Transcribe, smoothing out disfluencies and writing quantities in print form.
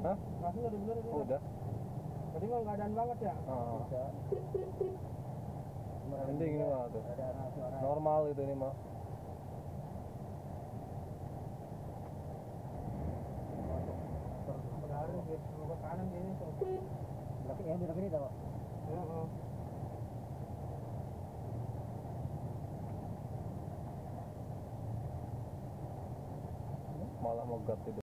Hah? Gasnya udah bener ini. Udah. Tadi mah nggak adaan banget ya? Udah. Mending ini mah tuh. Normal itu ini mah. Harus ke kanan gini tuh. Belakang ya, belakang ini tau. Heeh. Malah megat itu.